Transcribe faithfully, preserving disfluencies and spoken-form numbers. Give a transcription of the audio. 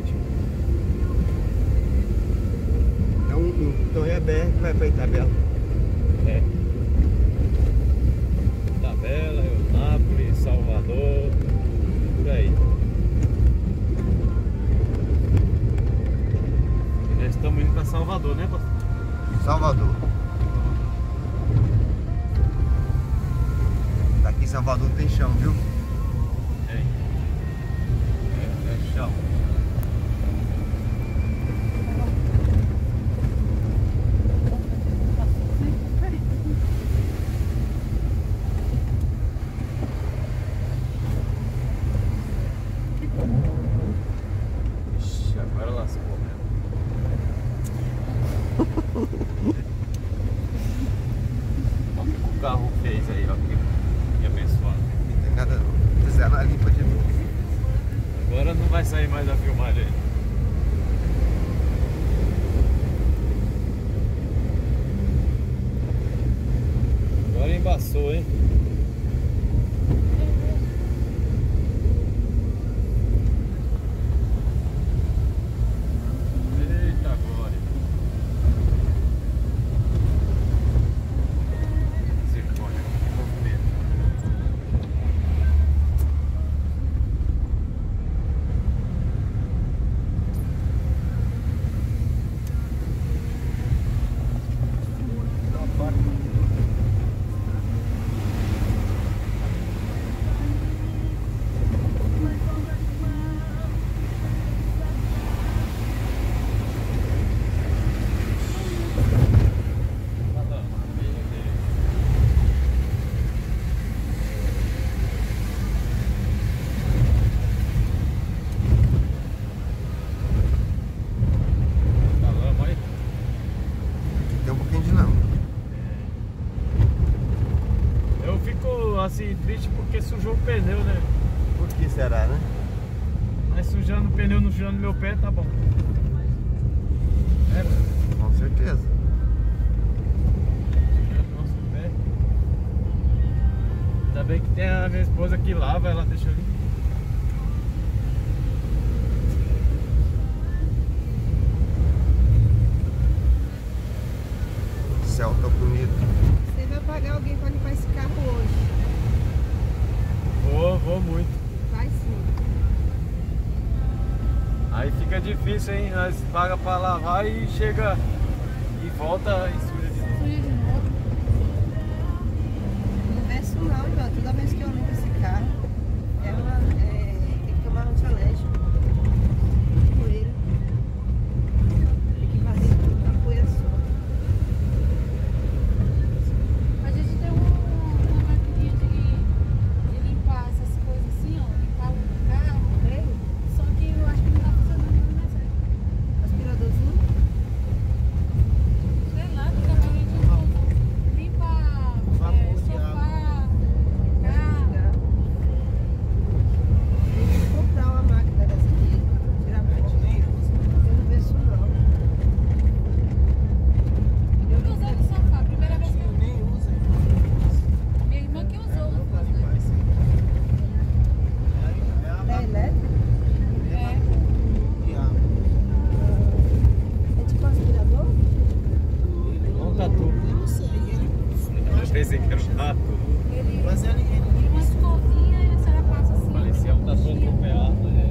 frente. É um, um, então é a B R que vai pra Itabela. É. Itabela, Eunápolis, Salvador, por aí. E nós estamos indo para Salvador, né, pastor? Salvador. Daqui em Salvador tem chão, viu? É. É, é chão. Ixi, agora lascou mesmo. Olha o que o carro fez aí, ó. Que, que abençoado. Não tem nada não. Fizeram a limpa de novo. Agora não vai sair mais da filmagem aí. Agora embaçou, hein? Eita glória. Misericórdia, que movimento. Tem um pouquinho de lama. Eu fico assim triste porque sujou o pneu, né? Por que será, né? Mas sujando o pneu, não sujando meu pé, tá bom. É, Com certeza. sujando nosso pé. Ainda bem que tem a minha esposa que lava, ela deixa ali. O céu tá bonito. Você vai pagar alguém para limpar esse carro hoje? Vou, vou muito. Vai sim. Aí fica difícil, hein? Nós paga pra lavar e chega e volta e suja de novo. Suja de novo. Não verso não, João. Toda vez que eu limpo esse carro, é uma, é, tem que tomar antialérgico. Poeira. Tem que varrer tudo com a poeira só. A gente tem um- uma maquininha de, de limpar essas coisas assim, ó, limpar o carro, Tem? só que eu acho que não tá funcionando mais certo. Aspiradorzinho? Sei lá, que também a gente usa. Limpa é, sofá, carro. Tem que comprar uma máquina dessa aqui. Tirar parte. Eu não verso não. Eu tô usando o sofá, primeira vez que eu Nem usa. Minha irmã que usou, não foi? É elétrico? É. É tipo aspirador? Não tá tudo. Eu não sei. Ele, Eu pensei que era um tato. Ele, mas ele, ele uma escovinha e a senhora passa assim. Parecia um tatu atropelado. É.